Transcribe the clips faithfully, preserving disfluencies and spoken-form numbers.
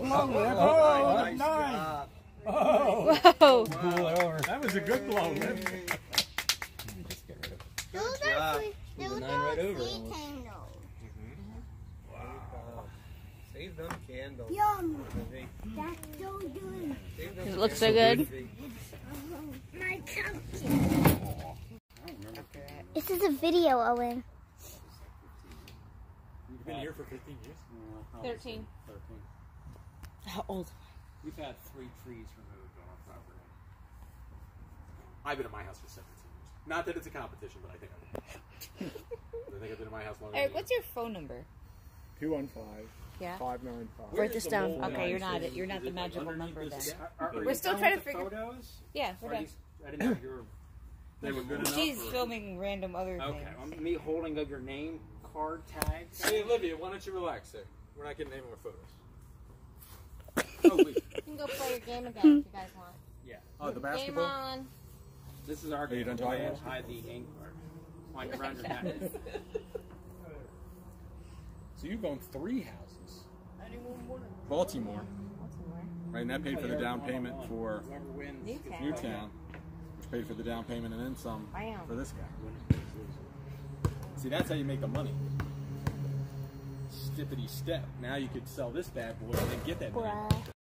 blow. Oh, Oh, nice. nice. Oh. Whoa. Pull it over. That was a good blow, man. Just get rid of it. Those Good are job. free. There's a Those nine are right over free almost. candles. Wow. Save them candles. Yum. That's so good. Save them Does it look so candles. good? My cupcake. This is a video, Owen. You've been here for fifteen years? Thirteen. Thirteen. How old? We've had three trees removed on our property. I've been at my house for seventeen years. Not that it's a competition, but I think I've I think I've been at my house longer. Eric, than what's your phone number? two one five, Yeah. five nine five. Write this down. mold Okay, you're line not sitting? you're not Is the it, like, magical underneath number then. this- Yeah, are- are We're you still done trying with to the figure- photos? Yeah, we're Are done. these- I didn't know if you're. They were good enough. She's or- filming random other Okay, things. well, me holding up your name card tag. Hey, Olivia, why don't you relax there? We're not getting any more photos. Oh, wait. You can go play your game again if you guys want. Yeah. Oh, the Game basketball? on. This is our Are you game. done talking? We'll hide the ink card. Wind around your neck. So you've owned three houses. Baltimore. Right, and that paid for the down payment for Whoever wins. Newtown. Newtown, which paid for the down payment and then some Wow. for this guy. See, that's how you make the money. Stippity step. Now you could sell this bad boy and then get that money.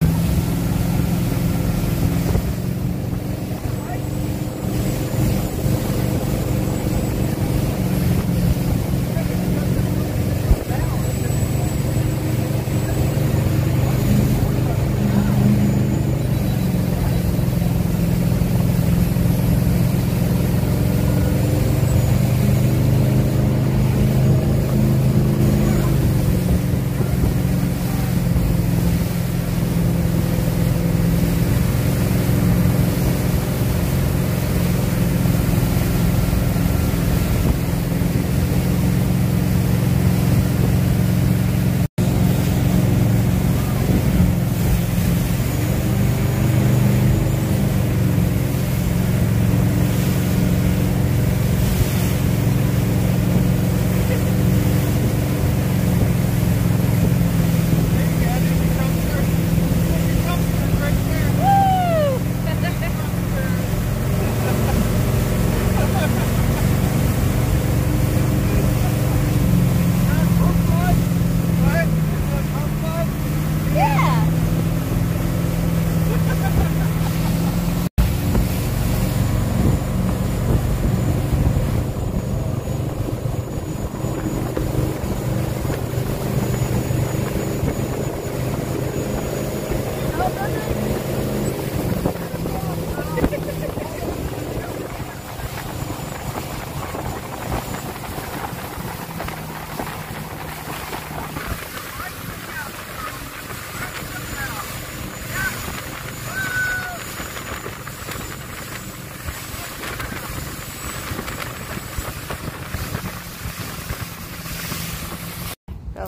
Go.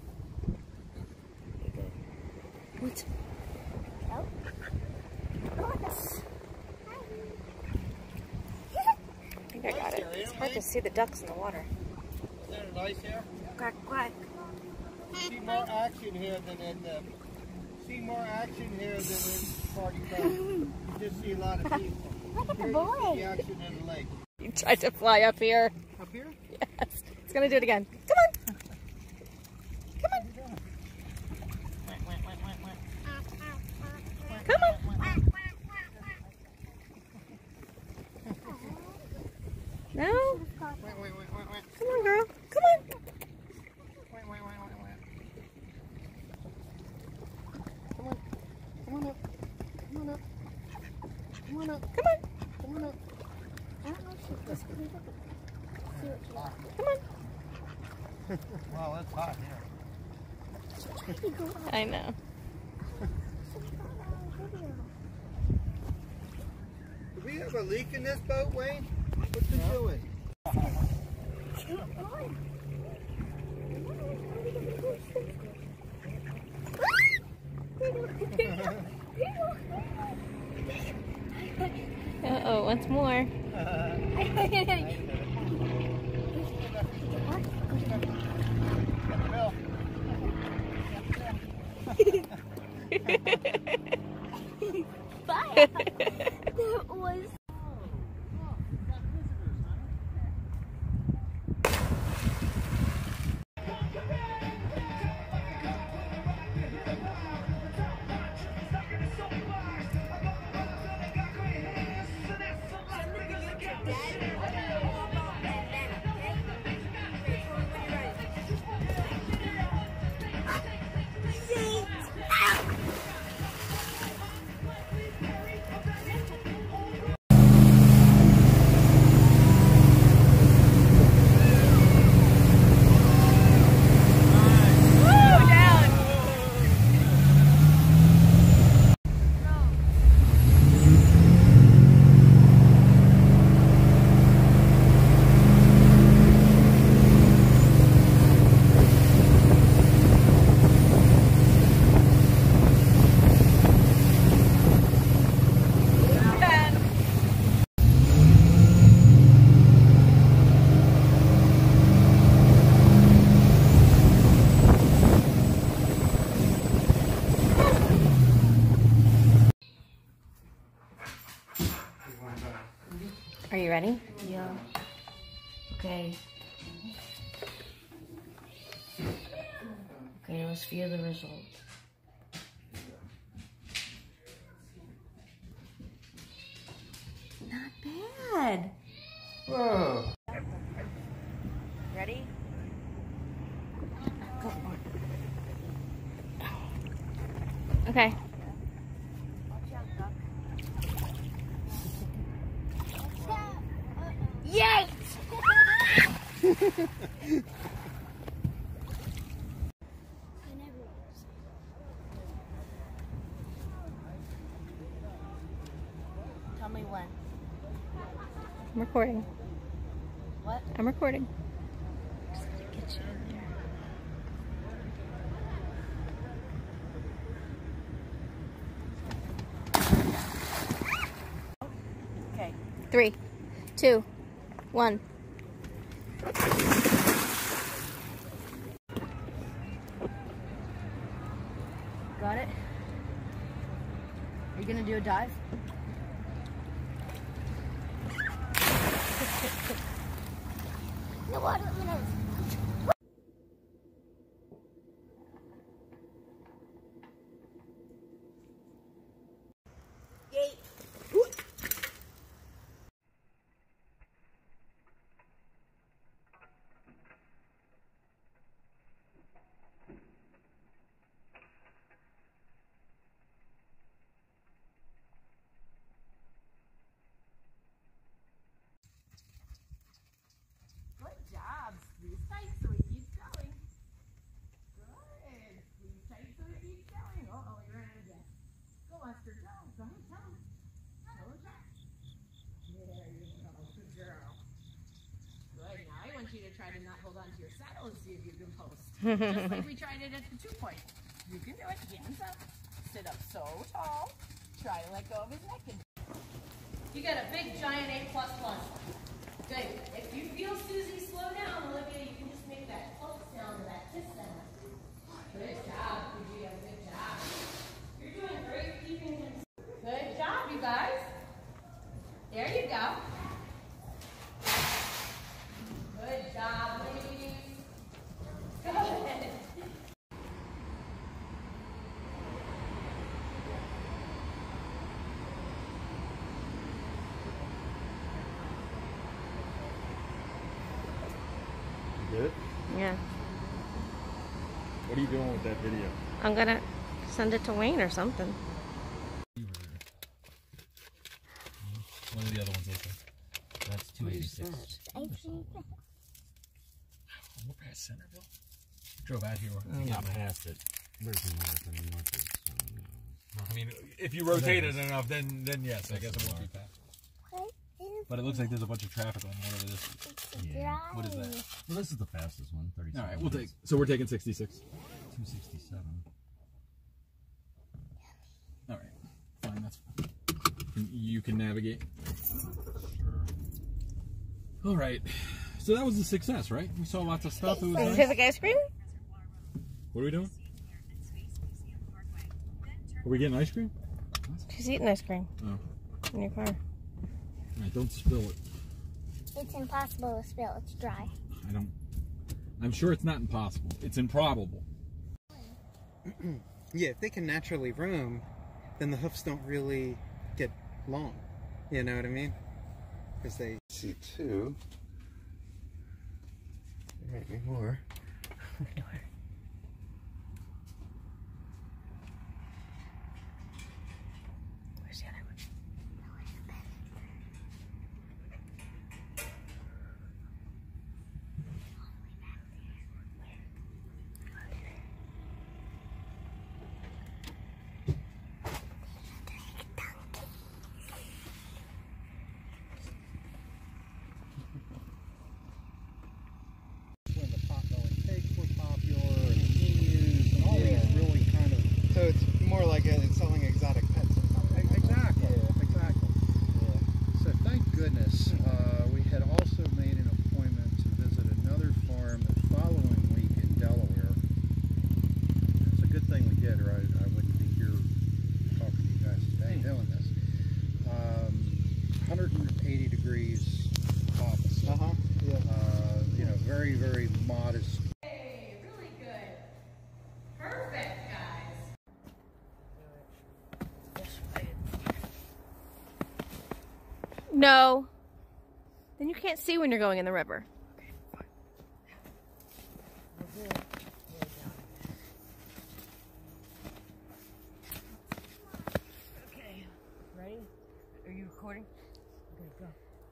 What? I think I got it. It's hard to see the ducks in the water. Isn't it nice here? Quack, quack. See more action here than in the. See more action here than in Party Cove. You just see a lot of people. Look at the Here you see boy. the action in the lake. You tried to fly up here. Up here? Yes. It's gonna do it again. Come on. Come on. Come on. No? Wait, wait, wait, wait, wait. Come on, girl. Come on. Wait, wait, wait, wait, wait. Come on. Come on up. Come on up. Come on up. Come on. Come on up. I don't know if she's just gonna look at- see what she wants. Come on. Wow, it's hot here. Try to go up. I know. Do we have a leak in this boat, Wayne? What's it doing? Uh-oh, once more. But that was. Are you ready? Yeah. Okay. Okay, let's feel the result. Not bad. Whoa. Ready? Go on. Okay. Yay! Tell me when. I'm recording. What? I'm recording. Just gonna get you in there. Okay. Three, two, one. Got it? Are you gonna do a dive? No water, minutes. Yay. Good job. Squeeze tight so it keeps going. Good. Squeeze tight so it keeps going. Uh oh, you're out of breath. Go, Esther. Go. Go ahead. Tell him. Tell him that. There you go. Good girl. Good. Now I want you to try to not hold on to your saddle and see if you can post. Just like we tried it at the two point. You can do it. Hands up. Sit up so tall. Try to let go of his neck. And you got a big giant A plus plus. Good. If you feel Susie slow down, Olivia, you can just make that close sound or that kiss sound. Good job, Olivia. Good job. You're doing great keeping him. Good job, you guys. There you go. Good job, ladies. Good. Good? Yeah. What are you doing with that video? I'm gonna send it to Wayne or something. One of the other ones open. That's two eighty-six. We're past Centerville. Drove out here. I'm not past it. Where's the north and north is, so, no. I mean, if you rotate it enough, then then yes, I guess it won't be fast. But it looks like there's a bunch of traffic on whatever this is. Yeah. What is that? Well, this is the fastest one, thirty-seven. All right, we'll take. So we're taking sixty-six. two sixty-seven. All right, fine. That's fine. You can navigate. Sure. All right. So that was a success, right? We saw lots of stuff. It was nice. Pacific ice cream? What are we doing? Are we getting ice cream? She's eating ice cream. Oh. In your car. All right, don't spill it. It's impossible to spill. It's dry. I don't. I'm sure it's not impossible. It's improbable. Yeah, if they can naturally roam, then the hoofs don't really get long. You know what I mean? Because they see two. There ain't any more. Where's the other one? when the pot-bellied pigs were popular, and emus, and all these really kind of... So it's more like a, it's selling exotic pets or something. Exactly, yeah. exactly. Yeah. So thank goodness uh, we had also made an appointment to visit another farm the following week in Delaware. It's a good thing we did, or I, I wouldn't be here talking to you guys today doing this. Um, one hundred eighty degrees opposite. Uh-huh. Yeah. Uh, you know, very, very modest. Hey, really good. Perfect, guys. No. Then you can't see when you're going in the river. Okay. Ready? Are you recording? Okay, go.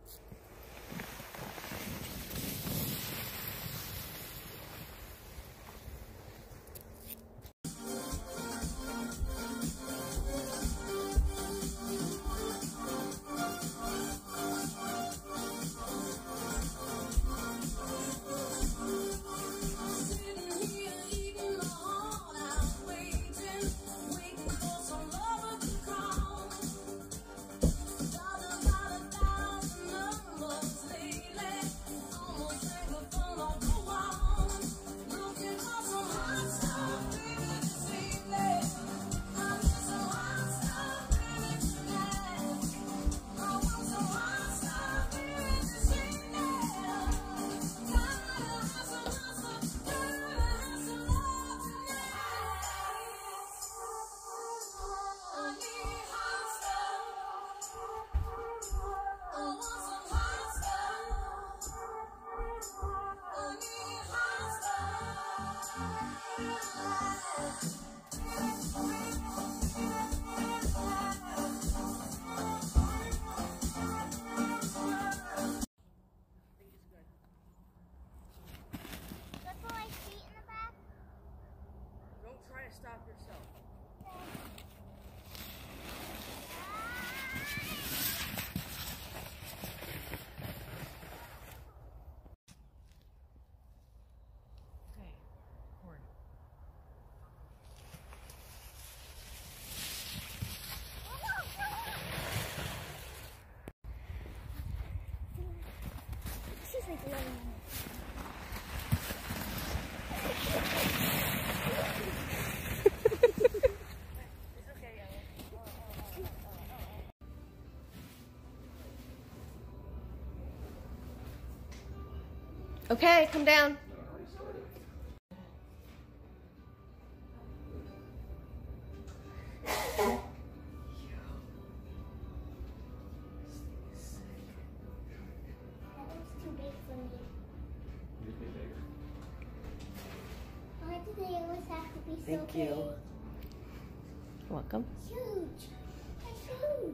Stop yourself. Okay, record. She's like eleven. Okay, come down. Thank you. You're welcome. Huge. That's huge.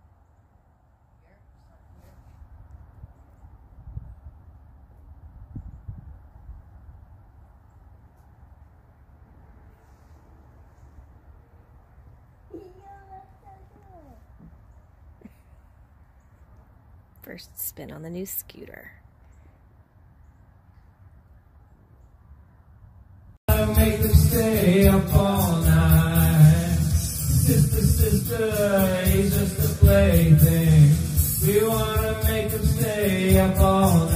First spin on the new scooter. Make them stay up all night. Sister, sister, he's just a plaything. We wanna make them stay up all night.